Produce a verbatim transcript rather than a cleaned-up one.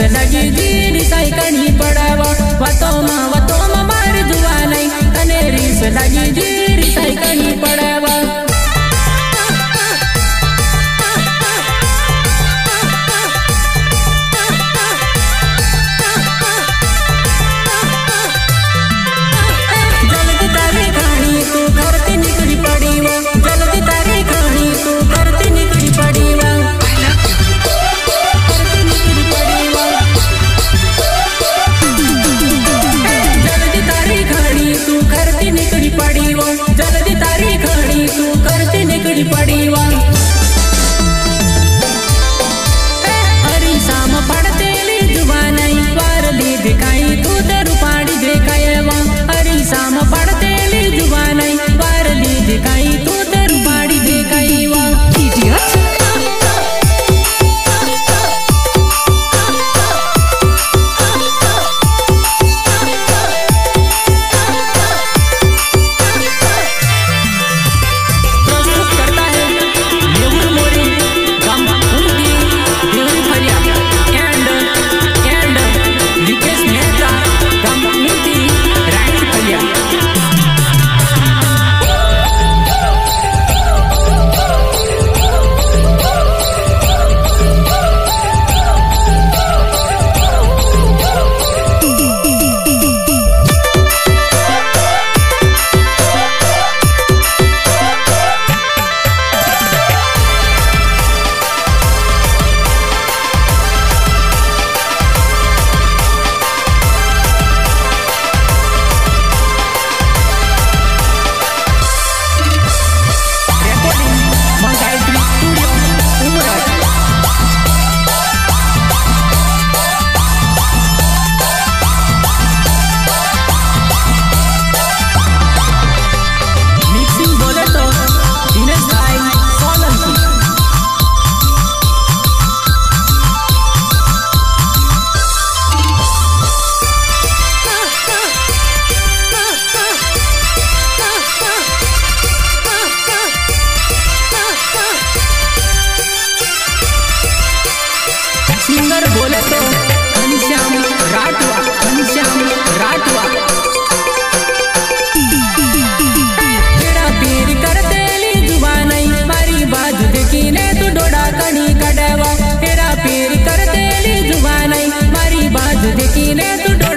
लगी जी साई कणी पड़ावा वतो मा वतो मा मारी जुआ नहीं तने रीस लगी जी साई कणी पड़ावा जल्दी तारी कहानी तू करती निकली पड़ी वो जल्दी तारी कहानी तू करती निकली पड़ी वो करती निकली पड़ी वो जल्दी तारी कहानी तू करती निकली पड़ी वो जल्दी तारी कहानी तू करती निकली पड़ी वो हरी शाम पड़ते ली जुबान वार ली दिखाई तू तेरू पाड़ी देखाए वो हरी शाम पड़ते ली जुबान वार ली दिखाई तू तेरू पाड़ी देखाई वो प्रस्तुत करता है मेहुल मोरी गम उनकी देवरी फरिया एंड एंड विकेश मेहता गम उनकी राइट फरिया recording Mangaitri Studio Umrah mixing बोले तो दिनेश भाई सोलंकी सिंगर बोले तो घनश्याम राठवा घनश्याम राठवा तेरा पीर करते ली जुबान मारी बाजू देखी ने तू डोडा कणी कड़वा तेरा पीर करते ली जुबान मारी बाजू देखी ने तू